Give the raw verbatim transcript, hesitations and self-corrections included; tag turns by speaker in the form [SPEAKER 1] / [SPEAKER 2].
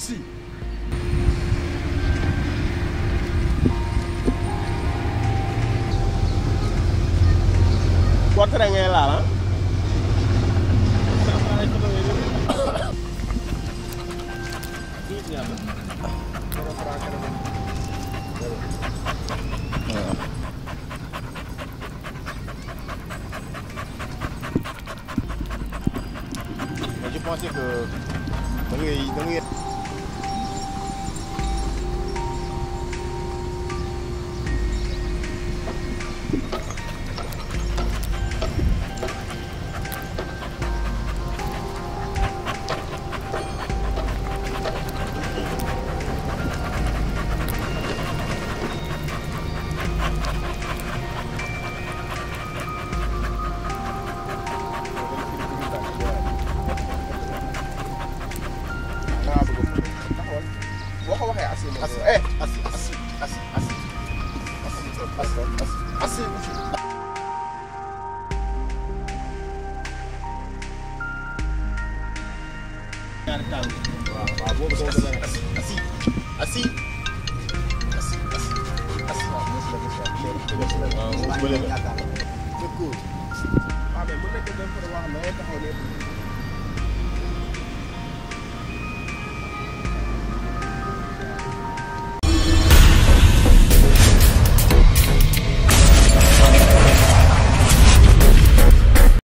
[SPEAKER 1] assis. Portrait ngay laal ah. Je pensais que da ngay da ngay Eh, assis, assis, assis, assis, assis, assis, assis. Waaw boobu doo gën a assis, assis, assis, assis, assis. Waaw, c'est cool. Ah mais mën na ko dem pour wax na taxaw ne